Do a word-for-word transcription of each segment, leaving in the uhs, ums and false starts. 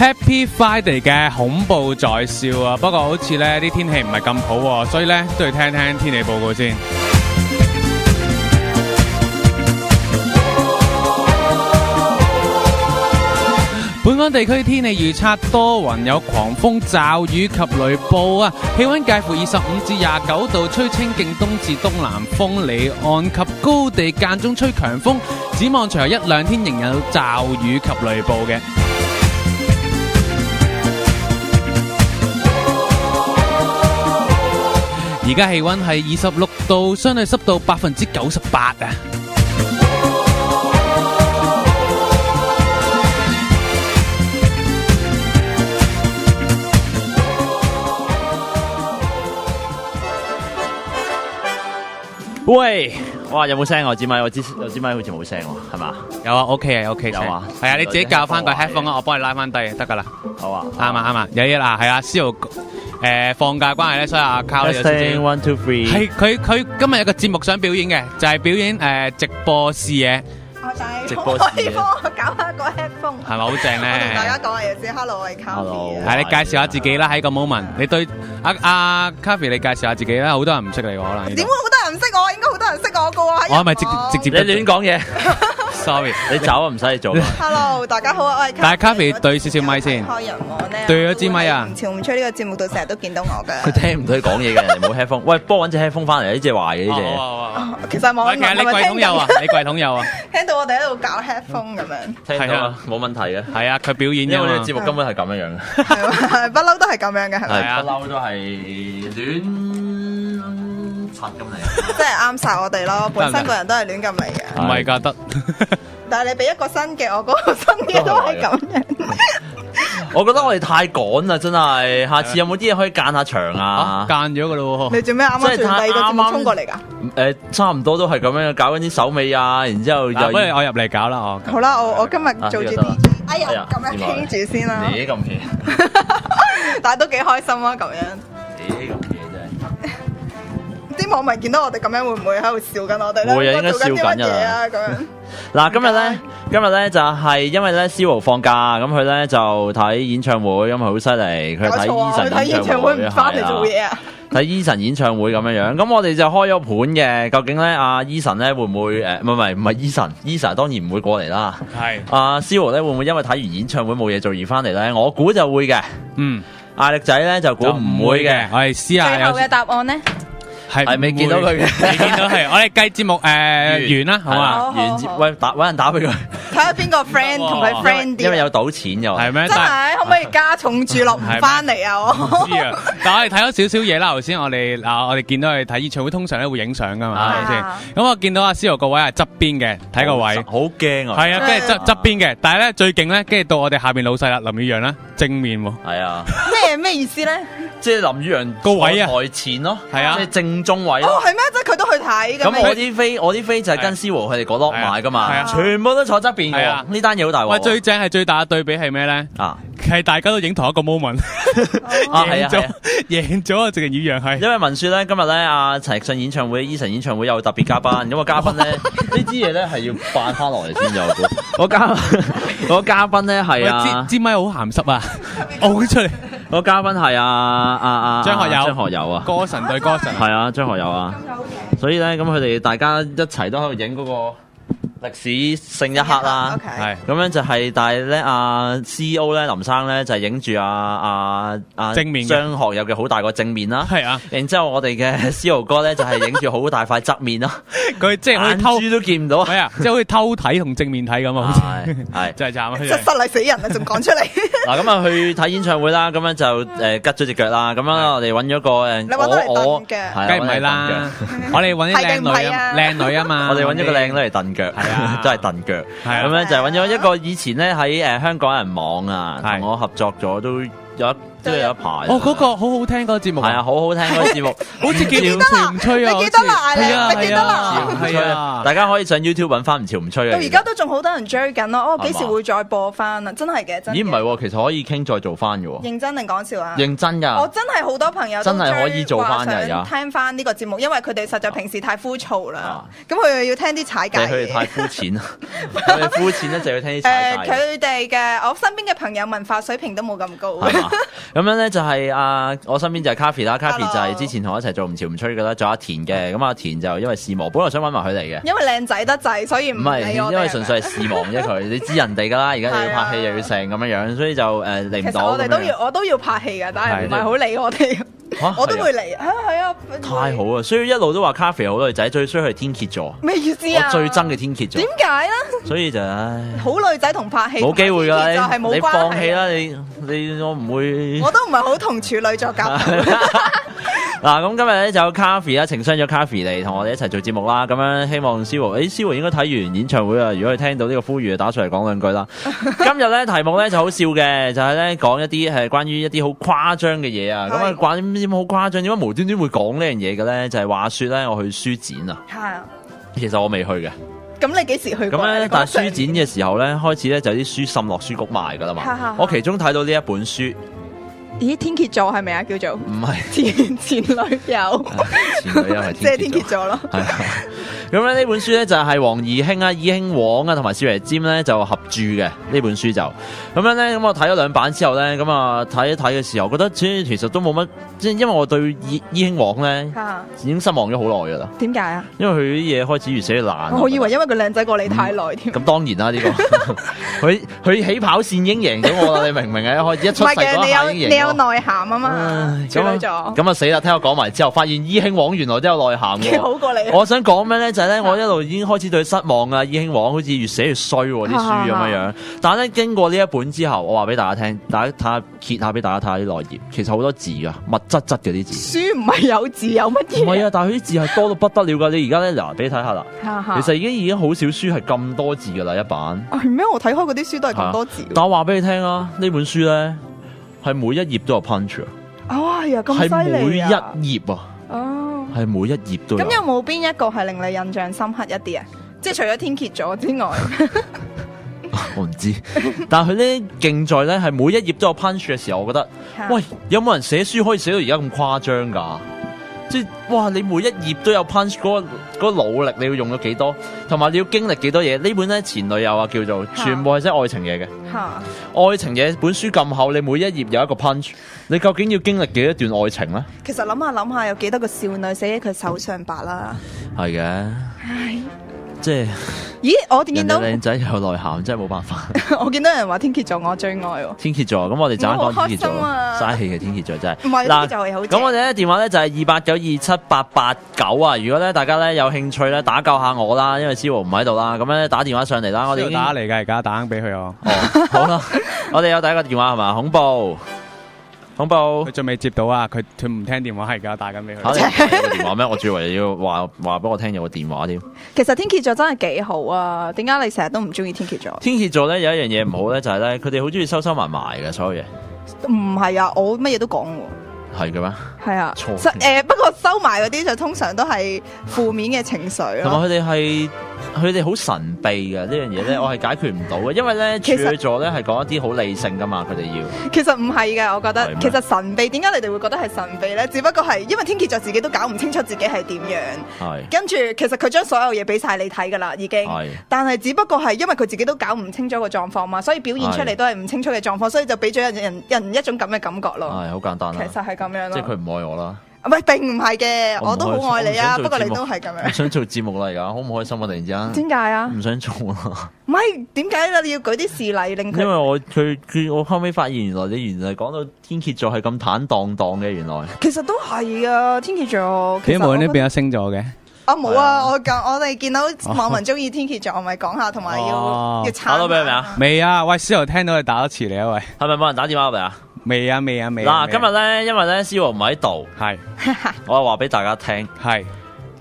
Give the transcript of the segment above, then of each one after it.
Happy Friday 嘅恐怖在笑啊！不過好似咧啲天氣唔係咁好喎，所以咧都要聽聽天氣報告先。本港地區天氣預測多雲，有狂風、驟雨及雷暴啊！氣溫介乎二十五至廿九度，吹清勁東至東南風，離岸及高地間中吹強風。展望隨後一兩天仍有驟雨及雷暴嘅。而家氣溫係二十六度，相對濕度百分之九十八啊！ 喂，哇，有冇聲我支咪？我支我支咪好似冇聲喎，係嘛？ 有啊 ，OK 啊 ，OK 有啊， 係啊，你自己校翻個 headphone 啊，我幫你拉翻低得噶啦。 好啊， 啱啊啱啊，有嘢啦，係啊，思豪誒放假關係咧，所以阿 Carl 有少少。 One two three。 係佢佢今日有個節目想表演嘅，就係表演誒直播視嘢。 直播視嘢。 可以幫我搞下個 headphone。 係咪好正咧？ 我同大家講下嘢先 ，Hello，我係 Carl。 係你介紹下自己啦，喺個 moment，你對阿阿 Carl 你介紹下自己啦，好多人唔識你喎，可能。 點會好多人唔識我？應該好多人識我噶喎。 我係咪直直接你亂講嘢 ？Sorry， 你走啊，唔使你做。 Hello，大家好，我係 Carl。 但係 Carl 對少少咪先。 開人網咧。 對咗支咪啊！ 唔潮唔吹呢個節目度成日都見到我嘅。 佢聽唔到佢講嘢嘅，人哋冇 headphone。喂，幫我揾隻 headphone 翻嚟，呢隻壞嘅呢隻。 好啊好啊。 其實網其實你櫃桶有啊，你櫃桶有啊。 聽到我哋喺度搞 headphone 咁樣。 聽到啊，冇問題嘅。 係啊，佢表演因為啫嘛。 呢個節目根本係咁樣樣嘅。 係不嬲都係咁樣嘅，係咪？ 係啊不嬲都係亂柒咁嚟。 即係啱晒我哋咯，本身個人都係亂咁嚟嘅。 唔係㗎，得。 但係你俾一個新嘅，我嗰個新嘅都係咁樣。 我覺得我哋太趕啦，真係。下次有冇啲嘢可以間下場啊？ 間咗㗎咯喎。 你做咩啱啱從第二個節目衝過嚟㗎？ 誒，差唔多都係咁樣，搞緊啲手尾啊，然之後又。 不如我入嚟搞啦，我。 好啦，我我今日做住 D J，哎呀，咁樣傾住先啦。 你咁嘅， 但係都幾開心啊，咁樣。 你咁嘅真係。 啲網民見到我哋咁樣，會唔會喺度笑緊我哋咧？ 會啊，應該笑緊㗎啦。咁樣。 嗱，今日咧，今日咧就係因為咧，思豪放假，咁佢咧就睇演唱會，咁佢好犀利，佢睇 Eason 睇演唱會唔翻嚟做嘢啊！ 睇 Eason 演唱會咁樣樣，咁我哋就開咗盤嘅，究竟咧阿 Eason 咧會唔會誒？唔係唔係唔係 Eason，Eason 當然唔會過嚟啦。 係。 阿思豪咧會唔會因為睇完演唱會冇嘢做而翻嚟咧？我估就會嘅。 嗯。 艾力仔咧就估唔會嘅。 我哋試下。 最後嘅答案咧？ 係未見到佢嘅， 未見到係，我哋計節目誒完啦，好嘛？ 完接，喂打揾人打俾佢， 睇下邊個 friend 同佢 friend 啲， 因為有賭錢又係咩？ 真係可唔可以加重注落唔翻嚟啊？我知啊，但係我哋睇咗少少嘢啦。頭先我哋嗱，我哋見到佢睇演唱會，通常咧會影相噶嘛，係咪先？咁我見到阿思豪個位係側邊嘅，睇個位， 好驚啊！ 係啊，跟住側側邊嘅，但係咧最勁咧，跟住到我哋下邊老細啦，林宇陽咧正面喎。 係啊， 咩咩意思咧？ 即係林宇陽個位啊， 台前咯， 係啊， 即係正中位。 哦，係咩？即係佢都去睇咁。 咁我啲飛，我啲飛就係跟思豪佢哋嗰落買噶嘛，全部都坐側邊嘅。呢單嘢好大鑊。 喂，最正係最大嘅對比係咩咧？啊，係大家都影同一個 moment。 啊，係啊，係啊， 贏咗啊！直情宇陽係。 因為文書咧，今日咧阿陳奕迅演唱會、Eason 演唱會有特別嘉賓，咁個嘉賓咧呢支嘢咧係要扮翻落嚟先有嘅。嗰嘉嗰嘉賓咧係啊， 支咪好鹹濕啊，嘔出嚟。 嗰嘉賓係啊啊啊張學友， 張學友啊， 歌神對歌神， 係啊張學友啊，所以咧咁佢哋大家一齊都喺度影嗰個歷史性一刻啦，係咁樣就係，但係咧阿 C E O 咧林生咧就係影住阿阿阿正面張學友嘅好大個正面啦， 係啊， 然之後我哋嘅思豪哥咧就係影住好大塊側面咯， 佢即係可以偷眼珠都見唔到， 係啊，即係好似偷睇同正面睇咁啊，好似係真係慘啊， 失失禮死人啊，仲講出嚟。 嗱咁啊去睇演唱會啦，咁樣就誒拮咗隻腳啦，咁樣我哋揾咗個誒， 你揾到嚟燉嘅， 梗係唔係啦，我哋揾啲靚女啊，靚女啊嘛， 我哋揾咗個靚女嚟燉腳，係啊，都係燉腳。咁樣就揾咗一個以前咧喺誒香港人網啊，同我合作咗都有一都有一排。 哦，嗰個好好聽嗰個節目。 係啊，好好聽嗰個節目， 好似叫潮唔吹啊！ 你記得啦， 係啊， 你記得啦， 係啊，大家可以上 YouTube 揾翻唔潮唔吹嘅。 到而家都仲好多人追緊咯，哦，幾時會再播翻啊？真係嘅，真。 咦，唔係喎，其實可以傾再做翻嘅喎。 認真定講笑啊？ 認真㗎。 我真係好多朋友真係可以做翻嘅， 想聽翻呢個節目，因為佢哋實在平時太枯燥啦，咁佢又要聽啲踩界嘅。 佢哋太膚淺啦，佢哋膚淺咧就要聽啲踩界。 誒，佢哋嘅我身邊嘅朋友文化水平都冇咁高。 係嘛？咁樣咧就係啊，我身邊就係 Kaffy 啦 ，Kaffy 就係之前同我一齊做唔潮唔吹嘅啦，仲有阿田嘅。咁阿田就因為視網，本來想揾埋佢哋嘅。 因為靚仔得滯，所以唔係因為純粹係視網啫佢，你知人哋㗎啦，而家又要拍戲又要成咁樣樣，所以就誒嚟唔到。 其實我哋都要，我都要拍戲㗎，但係唔係好理我哋。我都會嚟啊！係啊， 太好啊！所以一路都話 Kaffy 好女仔，最衰係天蠍座。 咩意思啊？ 我最憎嘅天蠍座。 點解咧？ 所以就唉， 好女仔同拍戲冇機會㗎啦，你你放棄啦！你你我唔會。 我都唔係好同處女座夾。 嗱，咁今日咧就有 Kaffy 啦，情商咗 Kaffy 嚟同我哋一齊做節目啦。咁樣希望思和，誒思和應該睇完演唱會啊。如果佢聽到呢個呼籲，打出嚟講兩句啦。今日咧題目咧就好笑嘅，就係咧講一啲係關於一啲好誇張嘅嘢啊。咁啊，關於點好誇張？點解無端端會講呢樣嘢嘅咧？就係話説咧，我去書展啊。係啊。其實我未去嘅。 咁你幾時去過？ 咁咧，但係書展嘅時候咧，開始咧就有啲書滲落書局賣㗎啦嘛。我其中睇到呢一本書。 咦，天蠍座係咪啊？叫做唔係前前女友， 前女友係即係天蠍座咯。係啊， 咁咧呢本書咧就係黃義興啊、義興王啊同埋少爺占咧就合著嘅呢本書就咁樣咧。咁我睇咗兩版之後咧，咁啊睇一睇嘅時候，覺得其實都冇乜，即係因為我對義義興王咧已經失望咗好耐噶啦。點解啊？因為佢啲嘢開始越寫越爛。我以為因為佢靚仔過你太耐添。咁、嗯、當然啦，呢、這個佢佢起跑線已經贏咗我啦，你明唔明啊？一開始一出世嗰下已經贏咗。內涵啊嘛，處女座咁啊死啦！聽我講埋之後，發現義興王原來都有內涵嘅，好過你。我想講咩咧？就係、是、咧，我一路已經開始對失望啊！義興王好似越寫越衰啲書咁樣樣。但係咧，經過呢一本之後，我話俾大家聽，大家睇下揭下俾大家睇下啲內頁，其實好多字噶，密質質嘅啲字。書唔係有字有乜嘢？唔係啊，但係佢啲字係多到不得了噶。你而家咧嗱，俾你睇下啦。其實已經已經好少書係咁多字噶啦，一版。係咩？我睇開嗰啲書都係咁多字。但我話俾你聽啊，呢本書咧係每一頁都有 punch 啊。哦，係啊，咁犀利啊！係每一頁啊，哦，係每一頁都有。咁有冇邊一個係令你印象深刻一啲啊？即係除咗天蠍座之外，我唔知。但係佢咧勁在咧係每一頁都有 punch 嘅時候，我覺得，喂，有冇人寫書可以寫到而家咁誇張㗎？即係哇！你每一頁都有 punch 嗰個嗰個努力，你要用咗幾多，同埋你要經歷幾多嘢？呢本咧前女友啊，叫做全部係寫愛情嘢嘅。嚇！愛情嘢本書咁厚，你每一頁有一個 punch，你究竟要經歷幾多段愛情咧？其實諗下諗下，有幾多個少女寫喺佢手上白啦？係嘅。唉，即係。咦！我見到靚仔有內涵，真係冇辦法。我見到人話天蠍座我最愛喎。天蠍座，咁我哋陣間講天蠍座，嘥氣嘅天蠍座真係。唔係，嗱，咁我哋咧電話咧就係二八九二七八八九啊！如果咧大家咧有興趣咧打救下我啦，因為思豪唔喺度啦，咁咧打電話上嚟啦，我哋已經打嚟㗎，而家打俾佢哦。哦，好啦，我哋有第一個電話係嘛？恐怖。恐怖，佢仲未接到啊！佢佢唔聽電話係㗎，打緊俾佢。有個電話咩？我仲以為要話話俾我聽有個電話添。其實天蠍座真係幾好啊！點解你成日都唔中意天蠍座？天蠍座咧有一樣嘢唔好咧，就係咧佢哋好中意收收埋埋嘅所有嘢。唔係啊，我乜嘢都講喎。係嘅咩？係啊。錯。誒、呃、不過收埋嗰啲就通常都係負面嘅情緒咯。同埋佢哋係。佢哋好神秘嘅呢樣嘢咧，我係解決唔到嘅，因為咧處女座咧係講一啲好理性噶嘛，佢哋要。其實唔係嘅，我覺得其實神秘點解你哋會覺得係神秘咧？只不過係因為天蠍座自己都搞唔清楚自己係點樣。係。跟住其實佢將所有嘢俾晒你睇㗎啦，已經。係。但係只不過係因為佢自己都搞唔清楚個狀況嘛，所以表現出嚟都係唔清楚嘅狀況，所以就俾咗人人人一種咁嘅感覺咯。係好簡單啦。其實係咁樣咯。即係佢唔愛我啦。唔係，並唔係嘅，我都好愛你啊！不過你都係咁樣。想做節目啦，而家好唔開心啊！突然之間。點解啊？唔想做啊！唔係點解咧？你要舉啲事例令佢。因為我佢佢我後尾發現原來你原來講到天蠍座係咁坦蕩蕩嘅原來。其實都係啊，天蠍座。點解冇呢邊有星座嘅？啊冇啊！我我哋見到網民中意天蠍座，我咪講下，同埋要要查。打到俾佢未啊？未啊！喂，思豪聽到你打多次嚟啊！喂，係咪冇人打電話入嚟啊？未啊未啊未！嗱，今日咧，因為咧，思豪唔喺度，係，我話俾大家聽，係，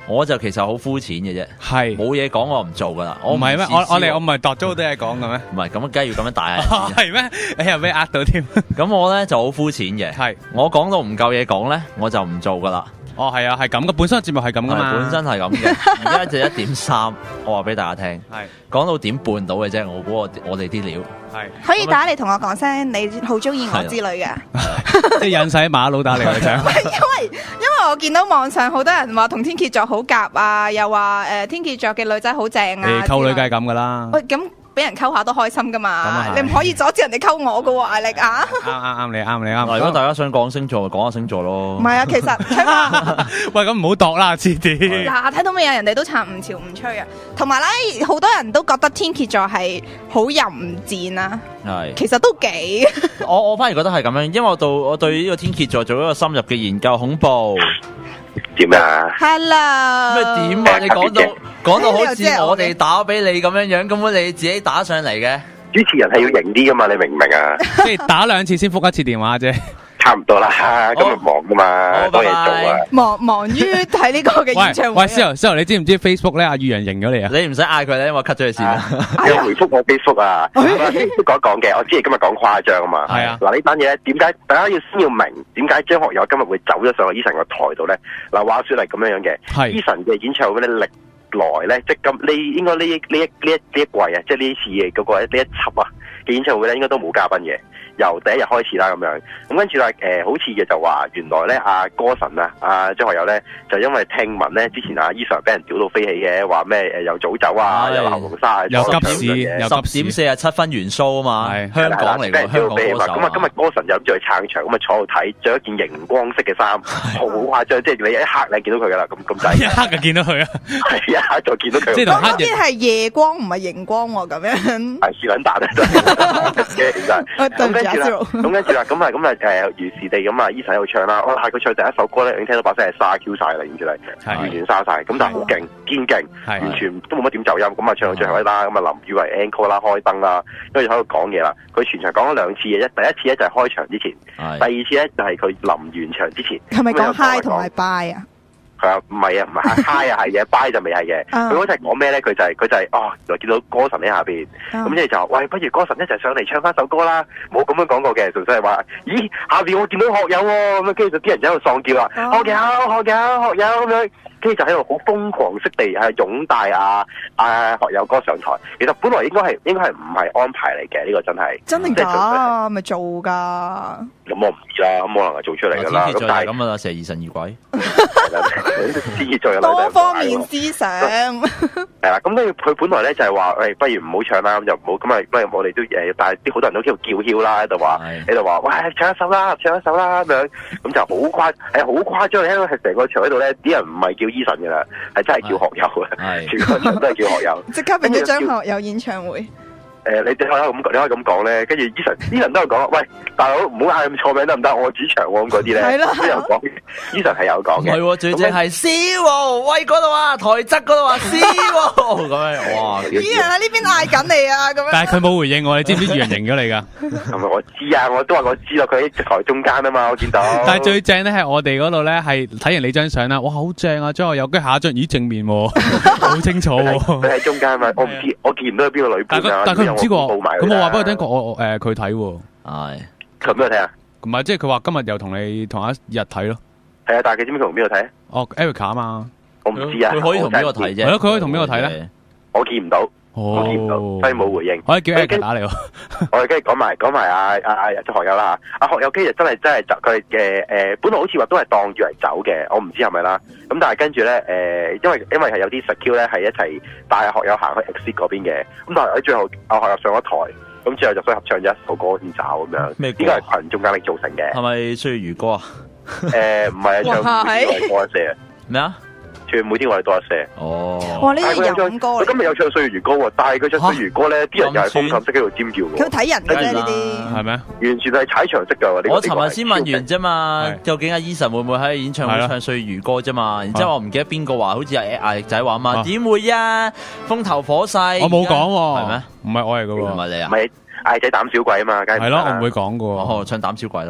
我就其實好膚淺嘅啫， 係冇嘢講我唔做噶啦。我唔係咩？我我哋我唔係度咗好多嘢講嘅咩？ 唔係咁，梗係要咁樣大啊！係咩？你又俾呃到添？ 咁我咧就好膚淺嘅， 係我講到唔夠嘢講咧，我就唔做噶啦。 哦，係啊，係咁嘅，本身個節目係咁噶嘛， 本身係咁嘅。而家就一點三，我話俾大家聽，係講到點半到嘅啫。我估我我哋啲料係可以打嚟同我講聲，你好中意我之類嘅， 即係引使馬佬打嚟嘅啫。 因為因為我見到網上好多人話同天蠍座好夾啊，又話誒天蠍座嘅女仔好正啊， 溝女梗係咁噶啦。 喂，咁俾人溝下都開心噶嘛，你唔可以阻止人哋溝我噶喎，艾力啊！ 啱啱啱你啱你啱。 如果大家想講星座，講下星座咯。 唔係啊，其實喂，咁唔好度啦，遲啲。 嗱，睇到未啊？人哋都撐唔潮唔吹啊，同埋咧，好多人都覺得天蠍座係好淫賤啊。 係， 其實都幾。 我我反而覺得係咁樣，因為我到我對呢個天蠍座做一個深入嘅研究，恐怖。 點啊 ？Hello。 咩點啊？你講到講到好似我哋打俾你咁樣樣，根本你自己打上嚟嘅。 主持人係要型啲噶嘛？你明唔明啊？ 即係打兩次先覆一次電話啫。 差唔多啦，今日忙噶嘛，多嘢做啊。 忙忙於睇呢個嘅演唱會。 喂，思豪，思豪，你知唔知 Facebook 咧？阿宇陽認咗你啊？ 你唔使嗌佢咧，因為我 cut 咗佢線啦。 有回覆我 Facebook 啊，都講一講嘅。我知你今日講誇張啊嘛。 係啊。嗱呢單嘢咧，點解大家要先要明點解張學友今日會走咗上去 Eason 個台度咧？嗱，話說係咁樣樣嘅。係。Eason 嘅演唱會咧，歷來咧，即係咁呢應該呢呢一呢一呢一季啊，即係呢一次嘅嗰個呢一輯啊嘅演唱會咧，應該都冇嘉賓嘅。由第一日開始啦，咁樣咁跟住咧，誒、呃、好似嘅就話原來咧，阿、啊、歌神啊，阿、啊、張學友咧，就因為聽聞咧，之前阿 Eason 俾人屌到飛起嘅，話咩誒又早走啊，又喉嚨沙， 又急事，又十點四十七分元 show 啊嘛，香港嚟嘅香港歌手。咁啊，今日歌神就諗住去撐場，咁啊坐度睇，着一件熒光色嘅衫，好誇張，即係你一刻你見到佢噶啦，咁咁滯。一刻就見到佢啊，係一刻就見到佢。即係同黑夜係夜光唔係熒光喎，咁樣。 係是撚大啊！嘅其實。咁跟住啦，咁跟住啦，咁啊咁啊誒，如是地咁啊，Eason喺度唱啦。我係佢唱第一首歌咧，已經聽到把聲係沙 Q 晒啦，已經出嚟，完全沙晒。咁但係好勁，堅勁，完全都冇乜點走音。咁啊唱到最後一啦，咁啊林宇為 encore 啦，開燈啦，跟住喺度講嘢啦。佢全場講咗兩次嘅啫，第一次咧就係開場之前，第二次咧就係佢臨完場之前。 係咪講 hi 同埋 bye 啊？ 係啊，唔係啊，唔係 hi 啊，係嘅，bye 就未係嘅。佢嗰陣講咩咧？佢就係佢就係哦，原來見到歌神喺下邊，咁即係就喂，不如歌神一齊上嚟唱翻首歌啦。冇咁樣講過嘅，純粹係話，咦，下邊我見到學友喎，咁樣跟住就啲人就喺度喪叫啦，學友，學友，學友咁樣，跟住就喺度好瘋狂式地係擁戴啊啊學友哥上台。其實本來應該係應該係唔係安排嚟嘅，呢個真係真定假？咪做㗎？ 咁我唔知啦，咁可能係做出嚟㗎啦。咁但係咁啊，成疑神疑鬼。 多方面思想係啦，咁跟住佢本來咧就係話，誒，不如唔好唱啦，咁就唔好咁啊，不如我哋都誒，但係啲好多人都喺度叫囂啦，喺度話，喺度話，喂，唱一首啦，唱一首啦咁樣，咁就好誇，係好誇張，因為係成個場喺度咧，啲人唔係叫 Eason 嘅啦，係真係叫學友嘅，全個場都係叫學友， 即刻變咗張學友演唱會。 誒、呃，你哋可以咁，你可以咁講咧，跟住 Eason，Eason 都有講，喂，大佬唔好嗌咁錯名得唔得？我主場喎咁嗰啲咧，都有講，Eason 係有講嘅。 係喎，最正係 C 喎，喂嗰度啊，台側嗰度啊 C 喎，咁樣哇！ 啲人喺呢邊嗌緊你啊，咁樣。 但係佢冇回應我，你知唔知宇陽贏咗你㗎？ 係咪我知啊？我都話我知道，佢喺台中間啊嘛，我見到。 但係最正咧係我哋嗰度咧，係睇完你張相啦，哇，好正啊！張學友跟住下一張，咦，正面喎，好清楚喎。 佢喺中間嘛，我唔知，我見唔到有邊個女伴啊。 但係佢唔知喎。咁我話俾佢聽過，我誒佢睇喎， 係佢邊度睇啊？ 唔係，即係佢話今日又同你同一日睇咯。 係啊，但係佢知唔知同邊度睇啊？ 哦 Erica 啊嘛， 我唔知啊。 佢可以同邊個睇啫？ 係咯，佢可以同邊個睇咧？ 我見唔到，我見唔到，所以冇回應。 可以叫 Erica 打嚟喎。 我哋跟住講埋講埋阿阿阿張學友啦嚇，阿學友今日真係真係走佢嘅誒，本來好似話都係當住嚟走嘅，我唔知係咪啦。咁但係跟住咧誒，因為因為係有啲 secure 咧係一齊帶阿學友行去 exit 嗰邊嘅，咁但係喺最後阿學友上咗台。咁之後就所以合唱咗一首歌先走咁樣，呢個係群眾壓力造成嘅。 係咪歲月如歌啊？ 誒唔係啊，唱每天我哋多一些啊。 咩啊？ 唱每天我哋多一些。 哦。 哇！呢啲飲歌。 佢今日有唱歲月如歌喎，但係佢唱歲月如歌咧，啲人又係瘋冚式喺度尖叫。 佢睇人嘅啫呢啲。係咩？ 完全係踩場式㗎。 我尋日先問完啫嘛，究竟阿 Eason 會唔會喺演唱會唱歲月如歌啫嘛？然之後我唔記得邊個話，好似係阿力仔話嘛，點會啊？風頭火勢。 我冇講喎。 係咩？ 唔係我嚟㗎喎。 唔係你啊？ 唔係。嗌仔膽小鬼啊嘛，梗係係咯，我唔會講噶喎。 哦，唱膽小鬼啦咁。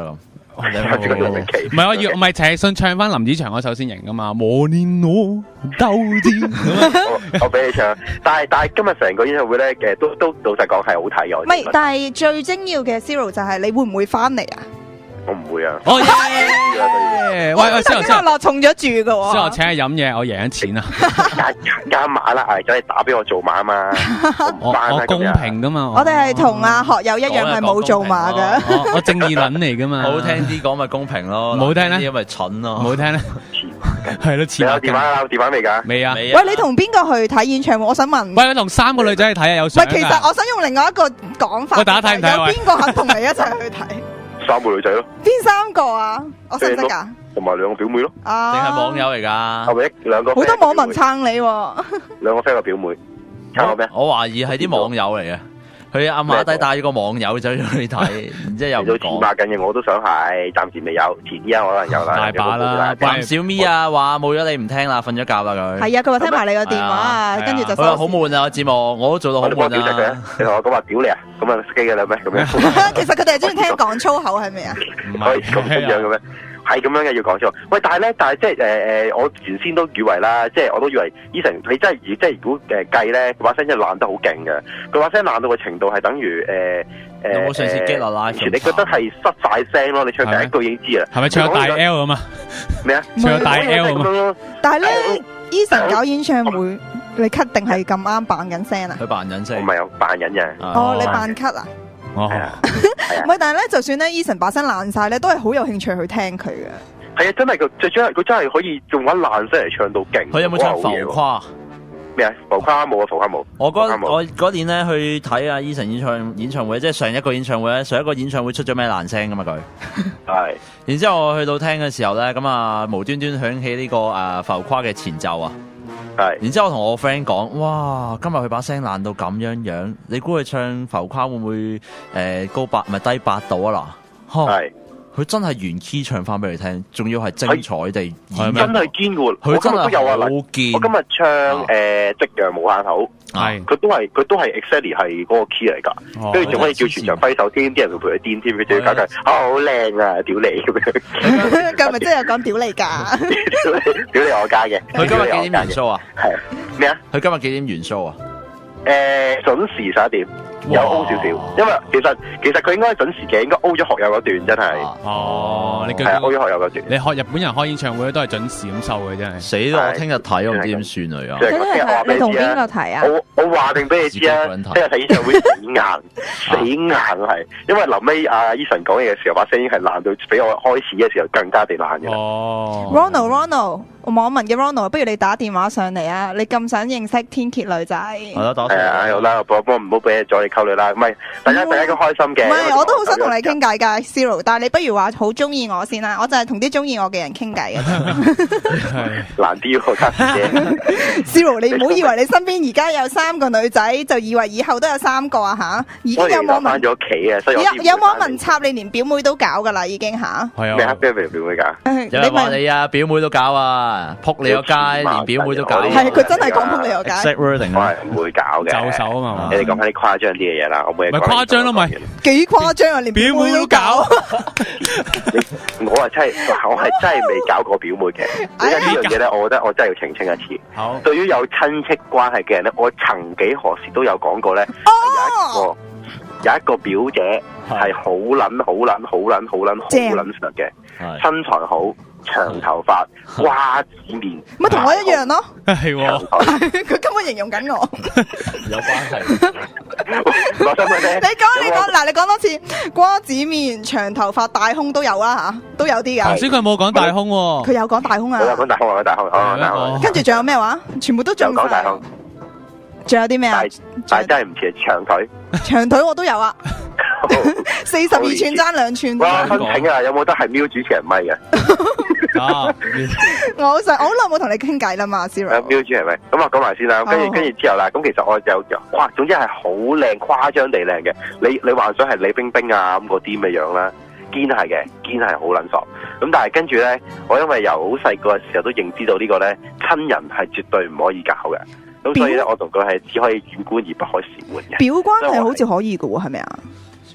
唔係我要，唔係陳奕迅唱翻林子祥嗰首先型噶嘛？磨練我鬥志。 我俾你唱，但係但係今日成個演唱會咧，嘅都都老實講係好睇嘅。 唔係，但係最精要嘅 Zero 就係你會唔會翻嚟啊？ 我唔會啊！ 哦耶！喂喂，之後之後落重咗住嘅喎。 之後請你飲嘢，我贏緊錢啊！ 加加碼啦，係真係打俾我做馬嘛！ 我我公平噶嘛！ 我哋係同阿學友一樣係冇做馬嘅。 我我正義撚嚟噶嘛！ 好聽啲講咪公平咯， 唔好聽咧， 因為蠢咯， 唔好聽咧，係咯， 你有電話啦？有電話未㗎？ 未啊！ 喂，你同邊個去睇演唱會？我想問。 喂，我同三個女仔去睇啊，有相㗎。 喂，其實我想用另外一個講法。 喂，大家睇唔睇？ 有邊個肯同你一齊去睇？ 三個女仔咯。 邊三個啊？我識唔識㗎？ 同埋兩個表妹咯。 啊！ 定係網友嚟㗎？ 係咪一兩個？ 好多網民撐你喎。 兩個 friend 個表妹。撐我咩？ 我懷疑係啲網友嚟嘅。佢阿馬仔帶咗個網友走去睇，然之後又唔講。 二百緊嘅我都想係，暫時未有，遲啲啊可能有啦。 大把啦， 扮小咪啊，話冇咗你唔聽啦，瞓咗覺啦佢。 係啊，佢話聽埋你個電話啊，跟住就。 佢話好悶啊節目，我都做到好悶啊。 你同我講話屌你啊，咁啊機嘅啦咩？咁樣。 其實佢哋係中意聽講粗口係咪啊？ 唔係咁樣嘅咩？係咁樣嘅要講錯。喂，但係咧，但係即係誒誒，我原先都以為啦，即係我都以為 Eason 你真係即係如果誒計咧，佢把聲真係爛得好勁嘅。佢把聲爛到嘅程度係等於誒誒。 有冇上次 Get Live？ 你覺得係失晒聲咯？你唱第一句已經知啦。 係咪唱大 L 咁啊？ 咩啊？ 唱大 L 咁啊？ 但係咧 ，Eason 搞演唱會，你咳定係咁啱扮緊聲啊？ 佢扮緊聲。 我唔係有扮緊嘅。 哦，你扮咳啊？ 哦， 係啊， 唔係，但係咧，就算咧，Eason 把聲爛晒咧，都係好有興趣去聽佢嘅。 係啊，真係佢最主要佢真係可以用翻爛聲嚟唱到勁。 佢有冇唱浮誇？ 咩啊？浮誇冇啊，浮誇冇。 我嗰我嗰年咧去睇阿 Eason 演唱演唱會，即係上一個演唱會咧，上一個演唱會出咗咩爛聲噶嘛佢。 係。 然之後我去到聽嘅時候咧，咁啊無端端響起呢個誒浮誇嘅前奏啊。 係。 然之後我同我 friend 講，哇，今日佢把聲爛到咁樣樣，你估佢唱浮誇會唔會誒、呃、高八唔係低八度啊嗱？係。佢真係原 key 唱翻俾你聽，仲要係精彩地演， 真係堅喎！ 佢真係有啊！ 好堅。 我今日唱誒《夕陽無限好》，係佢都係佢都係 exactly 係嗰個 key 嚟㗎，跟住仲可以叫全場揮手添，啲人會陪佢癲添，佢仲要搞佢好靚啊！屌你咁樣， 佢咪真係有講屌你㗎？ 屌你我家嘅。 佢今日幾點完 show 啊？ 係咩啊？ 佢今日幾點完 show 啊？ 誒準時十一點。有 O 少少，因為其實其實佢應該準時嘅，應該 O 咗學友嗰段真係。 哦，你係 O 咗學友嗰段。 你學日本人開演唱會都係準時咁收嘅，真係。 死咯！我聽日睇，我唔知點算啊！ 而家。你同邊個睇啊？ 我我話定俾你知啊！聽日睇演唱會死硬，死硬係，因為臨尾阿 Eason 講嘢嘅時候，把聲已經係爛到比我開始嘅時候更加地爛嘅。 哦。Ronald Ronald，網民嘅 Ronald，不如你打電話上嚟啊！你咁想認識天蠍女仔？ 係咯，打上嚟。 係啊，好啦，不過唔好俾再溝你啦，唔係。大家大家都開心嘅， 唔係我都好想同你傾偈㗎 Zero， 但係你不如話好中意我先啦，我就係同啲中意我嘅人傾偈嘅。 難啲喎，家姐。 Zero， 你唔好以為你身邊而家有三個女仔，就以為以後都有三個啊嚇！已經有網民翻咗屋企啊， 有有網民插你連表妹都搞㗎啦，已經嚇。 係啊。 咩咩表妹㗎？ 有人話你啊，表妹都搞啊，撲你個街，連表妹都搞。 係佢真係講撲你個街。 Exact wording 我係唔會搞嘅。 走手啊嘛。 你哋講翻啲誇張啲嘅嘢啦，我每日。 誇張咯，咪幾誇張啊！連表妹都搞， 我係真係，我係真係未搞過表妹嘅。因為呢樣嘢咧，我覺得我真係要澄清一次。好，對於有親戚關係嘅人咧，我曾幾何時都有講過咧，有一個有一個表姐係好撚好撚好撚好撚好撚實嘅，身材好。長頭髮、瓜子面， 咪同我一樣咯。 係喎， 佢根本形容緊我。 有關係。 我想問你， 你講你講嗱，你講多次瓜子面、長頭髮、大胸都有啦嚇，都有啲㗎。 頭先佢冇講大胸喎。 佢有講大胸啊。 我有講大胸，我有講大胸，哦，大胸。 跟住仲有咩話？全部都中晒。 講大胸。 仲有啲咩啊？ 但係真係唔似長腿。 長腿我都有啊。四十二寸爭兩寸。 哇！申請啊，有冇得係喵主持人咪嘅？ 啊！ 我好想，我好耐冇同你傾偈啦嘛 ，Zero。喵主持人咪？咁啊，講埋先啦。跟住跟住之後啦，咁其實我就誇，總之係好靚，誇張地靚嘅。你你幻想係李冰冰啊咁嗰啲咁嘅樣啦，堅係嘅，堅係好撚索。咁但係跟住咧，我因為由好細個嘅時候都認知到呢個咧，親人係絕對唔可以搞嘅。咁所以咧，我同佢係只可以遠觀而不可褻玩嘅。 表關係好似可以嘅喎，係咪啊？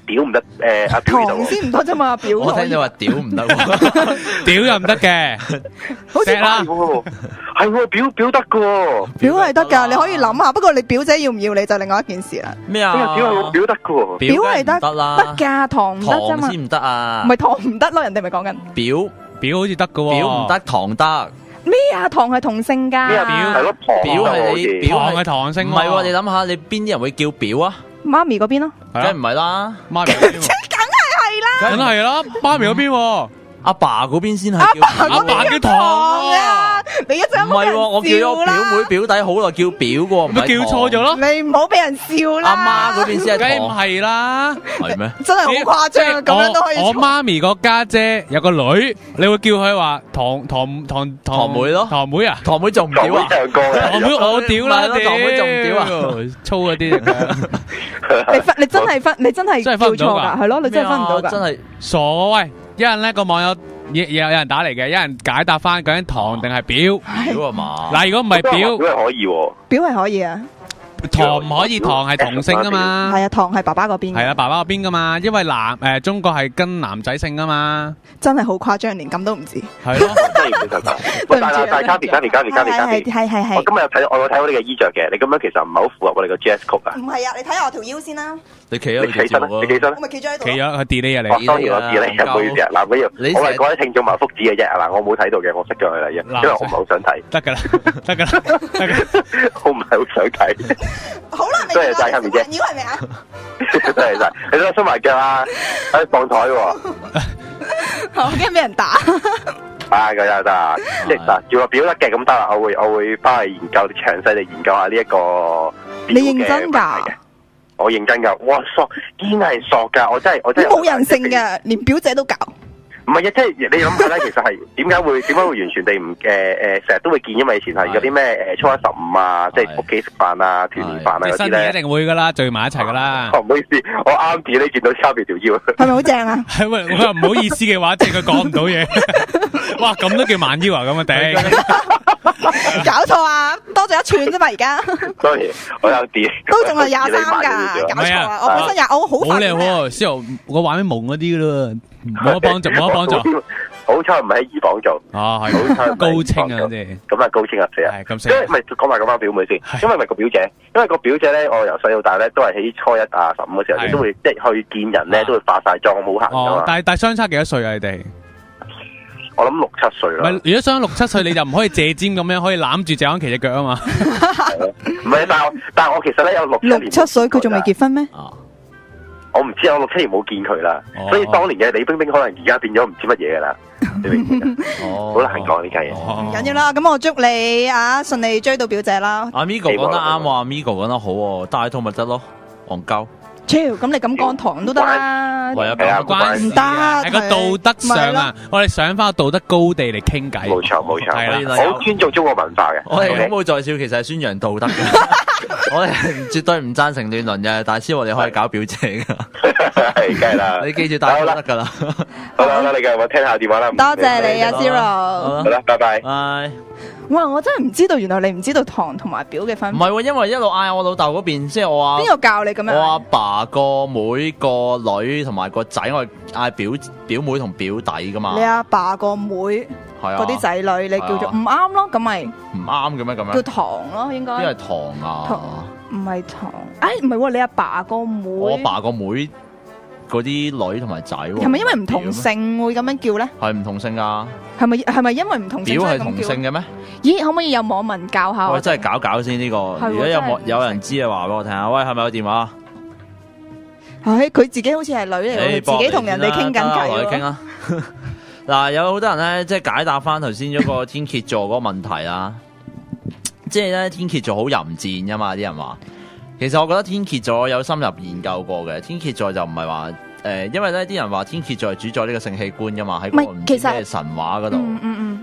屌唔得，誒阿表呢度糖先唔得啫嘛，表我聽你話屌唔得， 屌又唔得嘅， 好似啦， 係喎表表得嘅喎， 表係得㗎，你可以諗下。不過你表姐要唔要你就另外一件事啦。 咩啊？ 表係表得嘅喎， 表係得得啦， 得㗎，糖唔得啫嘛。 糖先唔得啊？ 唔係糖唔得咯，人哋咪講緊表表好似得嘅喎， 表唔得，糖得。 咩啊？糖係同性㗎。 咩啊？表係咯，糖表係你表糖係糖性， 唔係喎？你諗下，你邊啲人會叫表啊？ 媽咪嗰邊咯， 梗係唔係啦， 媽咪嗰邊喎梗係係啦。 梗係啦，媽咪嗰邊喎， 阿爸嗰邊先係阿叫爸嗰阿爸叫邊叫糖糖啊！你一陣唔係喎，我叫咗表妹表， 表弟好耐叫表嘅喎，唔咪叫係糖錯咗咯， 你唔好俾人笑啦。 阿媽嗰邊先梗係唔係糖， 係啦。 係咩？ 真係好誇張，咁樣都可以錯。 我我媽咪個家姐有個女，你會叫佢話糖糖糖糖妹咯糖妹啊， 糖妹仲唔屌啊？ 唱歌嘅， 糖妹我屌啦， 唔係咯糖妹仲唔屌啊？ 粗嗰啲嚟㗎， 你分你真係分你真係真係叫錯分唔到㗎㗎，係咯，你真係分唔到㗎。 真係傻喂！一人咧個網友有有人打嚟嘅，一人解答翻究竟糖定係表。 屌啊嘛！ 嗱，如果唔係表， 表係可以喎， 表係可以啊， 糖唔可以，糖係同性噶嘛。 係啊，糖係爸爸嗰邊嘅。 係啦，爸爸嗰邊噶嘛，因為男誒中國係跟男仔姓噶嘛。 真係好誇張，連咁都唔知。 係咯， 真係唔實實。喂，但係但係卡比卡比卡比卡比卡比， 係係係我今日有睇我有睇到你嘅衣着嘅，你咁樣其實唔係好符合我哋個 jazz 曲啊。 唔係啊，你睇下我條腰先啦， 你企喺你起身啦，你起身啦我。咪企咗喺度企。咗佢 delay 啊哦， 你。 當然我知你，唔好意思啊。嗱，不如你我係嗰位聽眾埋福祉嘅啫。嗱，我冇睇到嘅，我識咗佢啦，因因為我唔係好想睇， 得㗎啦，得㗎啦，得㗎啦。 我唔係好想睇。 好啦，你多謝晒卡比姐腰係咪啊？ 真係真係，你都收埋腳啊！喺放台喎， 我驚俾人打。 啊咁又得，即係嗱，叫我表得嘅咁得啦，我會我會翻去研究詳細地研究下呢一個。 你認真㗎？ 我認真㗎，哇索堅係索㗎，我真係我真係冇人性嘅，連表姐都搞。 唔係啊，即係你諗下咧，其實係點解會點解會完全地唔誒誒，成日都會見，因為以前係嗰啲咩誒初一十五啊，即係屋企食飯啊、團年飯啊嗰啲新年一咧。 定會㗎啦，聚埋一齊㗎啦。 哦，唔好意思，我啱見你見到差別條腰。 係咪好正啊？ 係喂，我話唔好意思嘅話，即係佢講唔到嘢。哇，咁都叫慢腰啊？咁啊頂！ 搞錯啊！多咗一寸啫嘛，而家 sorry，我有啲都仲係廿三㗎，搞錯啊！我本身廿，我好快好靚喎，司徒個畫面蒙嗰啲咯，冇得幫助，冇得幫助。 好彩唔喺二房做。 啊，係好彩唔喺高清啊， 二房做即係。 咁啊，高清啊，死啊！ 係咁死因為咪講埋嗰班表妹先，因為咪個表姐，因為個表姐咧，我由細到大咧都係喺初一啊、十五嘅時候， 係你都會即係去見人咧，都會化晒妝，冇行噶哦嘛。， 但係但係相差幾多歲啊？你哋？ 我諗六七歲唔係， 啦。 如果相差六七歲，你就唔可以借尖咁樣，可以攬住謝安琪隻腳啊嘛。 唔係，但係我但係我其實咧有六七年六七歲，佢仲未結婚咩？ 我唔知啊，我六七年冇見佢啦， 哦所以當年嘅李冰冰可能而家變咗唔知乜嘢噶啦，你明唔明啊？ 哦， 好難講呢家嘢。 唔緊要啦，咁我祝你啊順利追到表姐啦。 阿 Migo 講得啱喎，阿 Migo 講得好喎，帶套咪得咯，戇鳩。 超，咁你咁講糖都得啦。 為咗係啊講關事啊，喺個道德上啊，我哋上翻個道德高地嚟傾偈。 冇錯冇錯， 係啦我好尊重中國文化嘅。 我哋 OK？ 恐怖在笑，其實係宣揚道德嘅。我哋係絕對唔贊成亂倫嘅，但係知我哋可以搞表姐噶。 係，梗係啦。 你記住帶就得噶啦。 好啦好啦，你繼續我聽下電話啦。 多謝你啊好 ，Zero。 好啦，拜拜。 唉， 哇！我真係唔知道，原來你唔知道糖同埋表嘅分別。 唔係喎，因為一路嗌我老豆嗰邊，即係我阿邊個教你咁我阿樣？ 爸個妹個女同埋個仔，我係嗌表表妹同表弟噶嘛。 你阿爸個妹係啊， 嗰啲仔女，你叫做係啊唔啱咯，咁咪唔啱嘅咩咁叫樣？ 糖咯，應該。 邊係糖啊糖？唔係糖，哎唔係喎，你阿爸個妹我阿爸個妹嗰啲女同埋仔喎。 係咪因為唔同姓會咁樣叫咧？ 係唔同姓噶？ 係咪係咪因為唔同姓表係同所以咁叫姓嘅咩？ 咦，可唔可以有網民教下我？ 我真係搞搞先呢個。 係喎如果有真係唔冇有人知嘅話，俾我聽下。喂，係咪有電話？ 唉，佢自己好似係女嚟喎，自己同人哋傾緊偈喎。 同佢傾啦。嗱，有好多人咧，即係解答翻頭先嗰個天蝎座嗰個問題啦。即係咧，天蝎座好淫賤噶嘛，啲人話。其實我覺得天蝎座有深入研究過嘅，天蝎座就唔係話誒，因為咧啲人話天蝎座係主宰呢個性器官噶嘛，喺嗰個唔知咩神話嗰度。 嗯嗯嗯。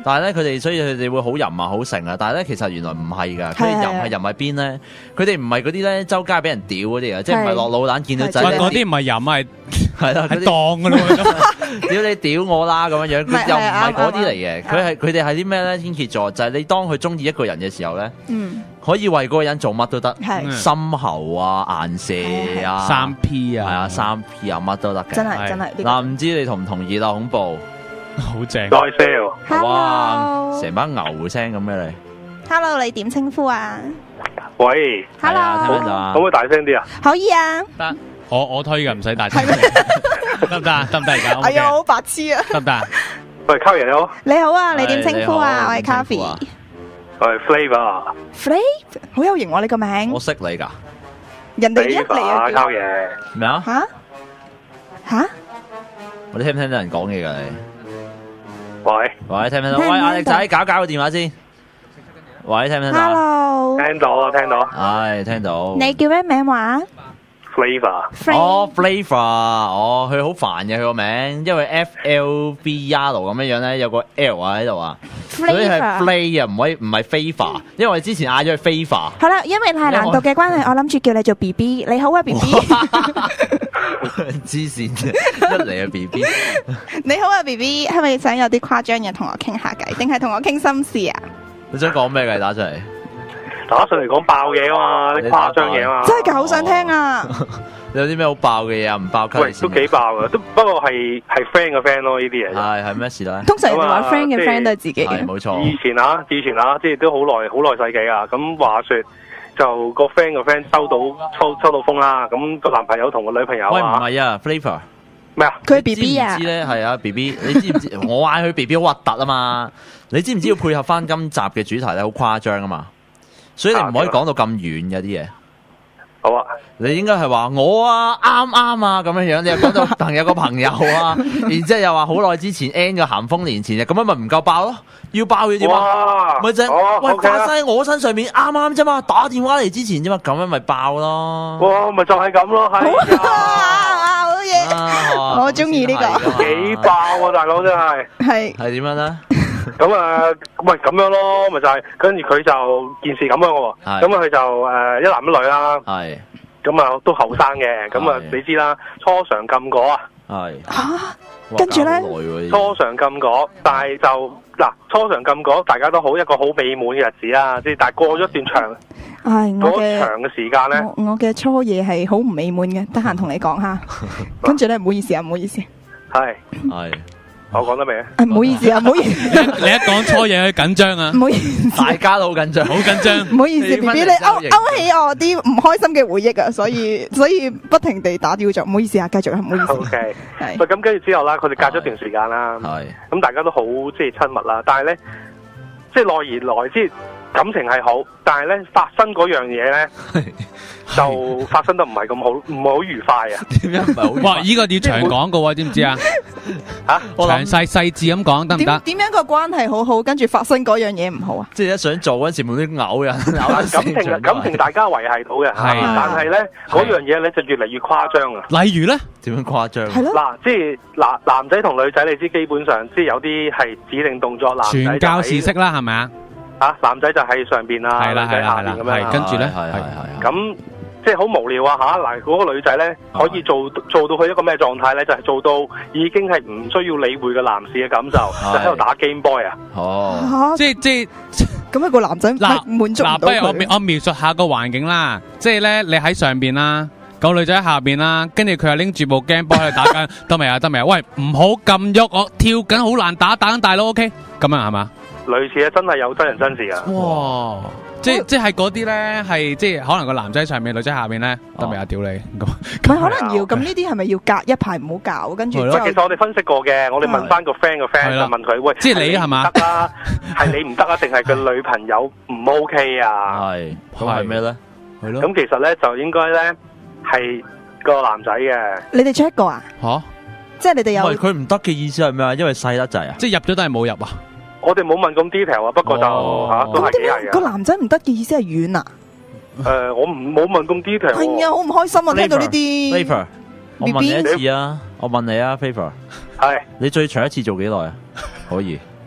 但係咧佢哋所以佢哋會好淫啊好盛啊，但係咧其實原來唔係㗎，佢哋淫係淫喺邊咧？佢哋唔係嗰啲咧周街俾人屌嗰啲啊，即係唔係落老蛋見到仔嗰啲唔係淫係係啦， 係當㗎咯， 屌你屌我啦咁樣樣，佢又唔係嗰啲嚟嘅，佢係佢哋係啲咩咧？天蠍座就係你當佢中意一個人嘅時候咧，可以為嗰個人做乜都得，心喉啊、眼射啊、 三 P 啊， 係啊、三 P 啊，乜都得嘅。 真係真係。 嗱，唔知你同唔同意啦？恐怖， 好正。 再 sell， 哇，成班牛聲咁嘅你。 Hello， 你點稱呼啊？ 喂 ，Hello， 聽唔聽到啊？ 可唔可以大聲啲啊？ 可以啊。 得，我我推嘅，唔使大聲。得唔得啊？得唔得而家？ 哎呀，好白痴啊！ 得唔得？ 喂，卡爺你好。 你好啊，你點稱呼啊？我係 Coffee。 我係 Flavor。 Flavor，好有型喎！你個名。 我識你噶。 人哋一嚟啊， 卡爺。 咩啊？ 吓吓？ 我哋聽唔聽到人講嘢噶你？ 喂喂，聽唔聽到？喂，阿力仔，搞搞個電話先。喂，聽唔聽到 ？Hello。 聽到啊，聽到。 唉，聽到。 你叫咩名話 ？Flavor。 哦 ，Flavor，哦，佢好煩嘅佢個名，因為 F L V R 咁樣樣咧，有個 L 啊喺度啊，所以係 Flavor 啊，唔可以唔係 Favor，因為我哋之前嗌咗佢 Favor。 好啦，因為太難讀嘅關係，我諗住叫你做 B B。你好啊 ，B B。 黐線嘅，一嚟啊 B B。 你好啊 ，B B， 係咪想有啲誇張嘢同我傾下偈，定係同我傾心事啊？ 你想講咩嘅？打出嚟。 打上嚟講爆嘢啊嘛，啲誇張嘢啊嘛。 真係㗎，好想聽啊！ 你有啲咩好爆嘅嘢啊？唔爆喂，都幾爆啊！都不過係係 friend 嘅 friend 咯，呢啲嘢。 係係咩事咧？ 通常人哋話 friend 嘅 friend 都係自己嘅。 冇錯。 以前啊，以前啊，即係都好耐好耐世紀啊。咁話説就個 friend 嘅 friend 收到收收到風啦。咁個男朋友同個女朋友啊。 喂，唔係啊 ，Flavor。 咩啊？ 佢 B B 啊？ 知咧係啊 B B， 你知唔知？我嗌佢 B B 好核突啊嘛！你知唔知要配合翻今集嘅主題咧？好誇張啊嘛！所以你唔可以講到咁遠嘅啲嘢。 好啊， 你應該係話我啊啱啱啊咁樣樣，你又講到朋友個朋友啊，然之後又話好耐之前 N 個咸豐年前嘅，咁樣咪唔夠爆咯？要爆要點啊？咪就係喂發生喺我身上面啱啱啫嘛，打電話嚟之前啫嘛，咁樣咪爆咯。 哇，咪就係咁咯，係。 好嘢，我中意呢個。 幾爆啊，大佬真係。 係。 係點樣咧？ 咁啊，喂，咁樣咯，咪就係，跟住佢就件事咁樣喎。咁啊，佢就誒一男一女啦。係。咁啊，都後生嘅，咁啊，你知啦，初嘗禁果啊。係。嚇！跟住咧，初嘗禁果，但係就嗱，初嘗禁果，大家都好一個好美滿嘅日子啦。即係，但係過咗一段長， 係我嘅長嘅時間咧， 我我嘅初夜係好唔美滿嘅，得閒同你講下。跟住咧，唔好意思啊，唔好意思。 係。係。我講得未啊？ 唔好意思啊，唔好意思。 你一講初嘢，佢緊張啊！ 唔好意思， 大家都好緊張，好緊張。 唔好意思 ，B B， 你勾勾起我啲唔開心嘅回憶啊，所以所以不停地打掉咗。唔好意思啊，繼續啊，唔好意思。 O K， 係。咁跟住之後啦，佢哋隔咗一段時間啦，係。咁大家都好即係親密啦，但係咧，即係耐而來之感情係好，但係咧發生嗰樣嘢咧。就發生得唔係咁好，唔係好愉快啊！ 點樣唔係好？ 哇！呢個要長講嘅喎，知唔知啊？嚇，詳細細緻咁講得唔得？ 點樣個關係好好，跟住發生嗰樣嘢唔好啊？ 即係一想做嗰陣時，冇啲嘔人。 感情感情大家維係到嘅，係，但係咧嗰樣嘢咧就越嚟越誇張啊！ 例如咧， 點樣誇張？ 係咯， 嗱，即係男男仔同女仔，你知基本上即係有啲係指定動作，男仔傳教士式啦，係咪啊？ 啊，男仔就喺上邊啊，女仔下邊咁樣， 跟住咧， 係係係咁。即係好無聊啊吓！嗱，嗰個女仔咧可以做做到佢一個咩狀態咧？就係、是、做到已經係唔需要理會嘅男士嘅感受，就喺度打 Game Boy 啊！ 哦， 即係即係咁一個男仔嗱滿足唔到佢。嗱， 不如我描我描述下個環境啦。即係咧，你喺上邊啦，個女仔喺下邊啦，跟住佢又拎住部 Game Boy 喺度打緊，得未啊？得未啊？喂，唔好咁喐，我跳緊好難打，打緊大佬 OK？咁樣係嘛？ 類似啊，真係有真人真事啊！ 哇！即即係嗰啲咧，係即係可能個男仔上面，女仔下面咧，得未啊？屌你咁， 唔係可能要咁呢啲係咪要隔一排唔好搞？跟住之後， 其實我哋分析過嘅，我哋問翻個 friend 個 friend 就問佢喂， 即係你係嘛？ 得啦，係你唔得啊，定係個女朋友唔 OK 啊？ 係，咁係咩咧？係咯。 咁其實咧就應該咧係個男仔嘅。 你哋 check 過啊？ 吓， 即係你哋有？ 喂，佢唔得嘅意思係咩啊？因為細得滯啊？ 即係入咗都係冇入啊？ 我哋冇問咁 detail 啊，不過就吓都係幾係嘅。 個男仔唔得嘅意思係遠啊？ 誒，我唔冇問咁 detail。 係啊，好唔開心啊！聽到呢啲。 Favor，我問你一次啊，我問你啊 ，Favor， 係你最長一次做幾耐啊？可以。 冇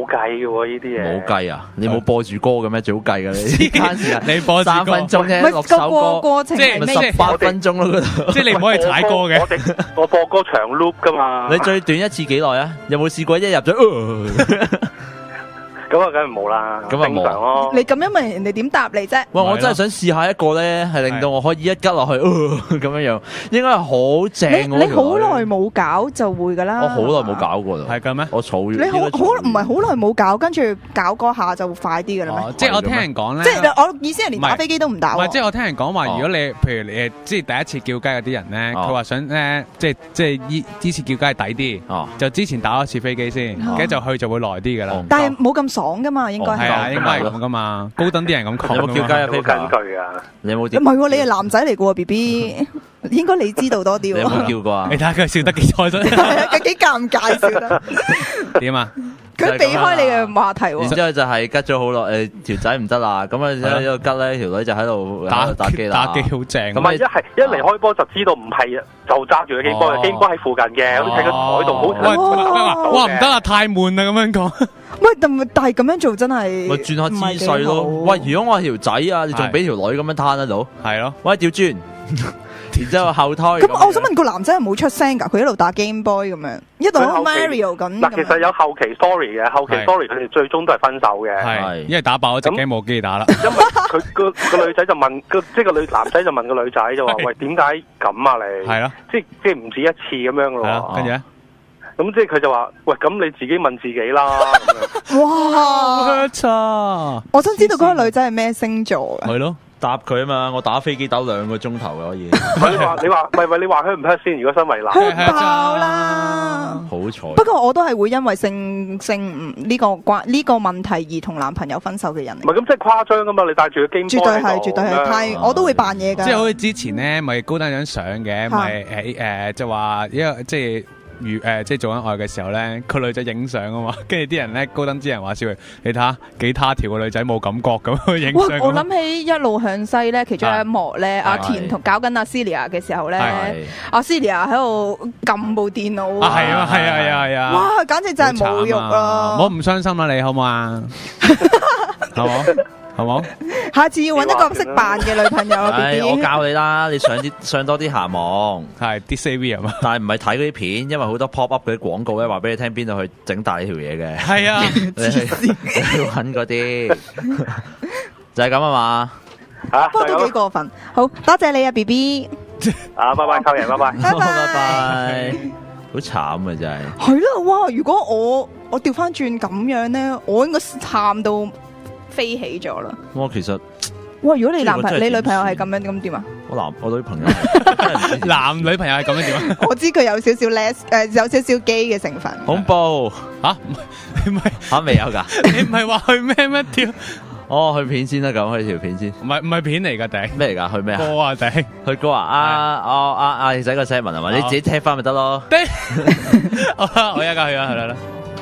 計嘅喎呢啲嘢。 冇計啊！你冇播住歌嘅咩？最好計㗎你。 你播三分鐘啫，六首歌， 過程係咪十八分鐘咯嗰度。 即係你唔可以踩歌嘅。 我哋我播歌長 loop 㗎嘛。 你最短一次幾耐啊？有冇試過一入咗？ 咁啊，梗係冇啦， 咁啊正常咯。 你咁樣問人哋點答你啫？ 喂，我真係想試下一個咧，係令到我可以一吉落去咁樣樣，應該係好正。 你你好耐冇搞就會噶啦。 我好耐冇搞過啦。 係㗎咩？ 我儲你好好唔係好耐冇搞，跟住搞嗰下就快啲㗎啦咩？ 即係我聽人講咧， 即係我意思係連打飛機都唔打。 唔係，即係我聽人講話，如果你譬如你即係第一次叫雞嗰啲人咧，佢話想咧，即係即係依依次叫雞係抵啲，就之前打一次飛機先，跟住就去就會耐啲㗎啦。 但係冇咁爽㗎嘛，應該。 係啊，應該係咁噶嘛，高等啲人咁講。 有冇叫雞啊？飛根據啊？ 你有冇點？ 唔係喎，你係男仔嚟嘅喎 B B， 應該你知道多啲喎。 你有冇叫過啊？ 你睇下佢笑得幾開心， 係啊，佢幾尷尬笑得。 點啊？ 佢避開你嘅話題喎。 然之後就係吉咗好耐，誒條仔唔得啦，咁啊喺度吉咧，條女就喺度打打機啦， 打機好正。 咁啊一係一嚟開波就知道唔係，就揸住個機波，機波喺附近嘅，好似喺個台度，好似哇唔得啦，太悶啦咁樣講。 喂，但但係咁樣做真係咪轉下姿勢咯。喂，如果我係條仔啊，你仲俾條女咁樣攤喺度？ 係咯。 喂，調轉，然之後後胎。 咁我想問個男仔係冇出聲㗎，佢一路打 Game Boy 咁樣，一路 Mario 咁。 嗱，其實有後期 story 嘅，後期 story 佢哋最終都係分手嘅。 係，因為打爆咗隻 game 冇機打啦。 因為佢個個女仔就問個，即係個女男仔就問個女仔就話：喂，點解咁啊你？ 係咯。即即係唔止一次咁樣咯。 係啊，跟住咧。 咁即係佢就話：喂，咁你自己問自己啦。 哇！ 錯， 我想知道嗰個女仔係咩星座嘅？ 係咯， 答佢啊嘛！我打飛機打兩個鐘頭嘅可以。 你話你話，喂喂，你話佢唔 hurt 先？如果身為男， hurt 爆啦！ 好彩。 不過我都係會因為性性呢個關呢個問題而同男朋友分手嘅人。 唔係咁，即係誇張噶嘛！你帶住個 game boy 絕對係，絕對係，太我都會扮嘢㗎。 即係好似之前咧，咪高登張相嘅，咪誒誒，就話因為即係。如誒、呃、即係做緊愛嘅時候咧，個女仔影相啊嘛，跟住啲人咧高登之人話笑佢，你睇下幾他條個女仔冇感覺咁影相。 我諗起一路向西咧，其中有一幕咧，阿田同搞緊阿 Celia 嘅時候咧，阿 Celia 喺度撳部電腦。 啊係啊係啊係啊係啊！ 哇，簡直就係侮辱啊！ 唔好唔傷心啦，你好唔好啊？好冇？好冇？ 下次要揾一個識扮嘅女朋友啊 ！B B， 我教你啦，你上啲上多啲下網， 係 D C V 啊嘛。 但係唔係睇嗰啲片，因為好多 pop up 嗰啲廣告咧，話俾你聽邊度去整大呢條嘢嘅。 係啊， 你去揾嗰啲就係咁啊嘛。 嚇， 不過都幾過分。好多謝你啊 B B。 啊，拜拜，溝人，拜拜， 拜拜拜。好慘啊，真係。 係啦，哇！如果我我調翻轉咁樣咧，我應該喊到飛起咗啦！ 哇，其實哇，如果你男朋友、你女朋友係咁樣，咁點啊？ 我男我女朋友， 男女朋友係咁樣點啊？ 我知佢有少少 less 誒，有少少 gay 嘅成分。 恐怖吓？唔係吓未有㗎？ 你唔係話去咩咩跳？ 哦，去片先啦，咁去條片先。 唔係唔係片嚟㗎，頂咩嚟㗎？去咩啊？ 歌啊，頂去歌啊！啊哦啊啊！你仔個 set 文係嘛？你自己聽翻咪得咯。 我而家去啦，去啦啦。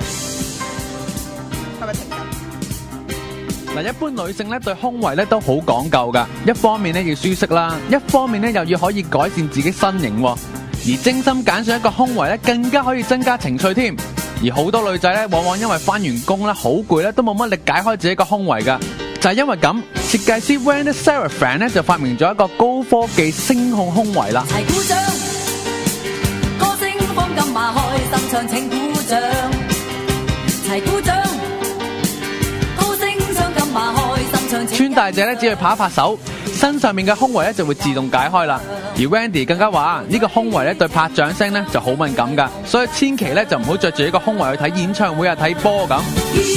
係咪停緊？ 嗱，一般女性咧對胸圍咧都好講究噶，一方面咧要舒適啦，一方面咧又要可以改善自己身形，而精心揀選一個胸圍咧，更加可以增加情趣添。而好多女仔咧，往往因為翻完工咧好攰咧，都冇乜力解開自己個胸圍噶，就係因為咁，設計師 Wendy Seraphine 咧就發明咗一個高科技聲控胸圍啦。 齊鼓掌，歌聲放金馬開心唱請鼓掌，齊鼓掌。 穿戴者咧只要拍一拍手，身上面嘅胸圍咧就會自動解開啦。而 Wendy 更加話呢個胸圍咧對拍掌聲咧就好敏感噶，所以千祈咧就唔好着住呢個胸圍去睇演唱會啊、睇波咁。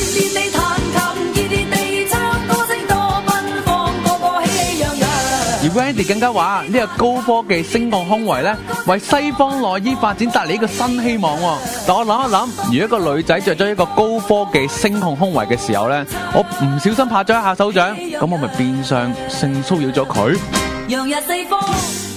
而 Wendy 更加話呢個高科技聲控胸圍咧，為西方內衣發展帶嚟一個新希望。但我諗一諗，如果一個女仔着咗一個高科技聲控胸圍嘅時候咧，我唔小心拍咗一下手掌，咁我咪變相性騷擾咗佢。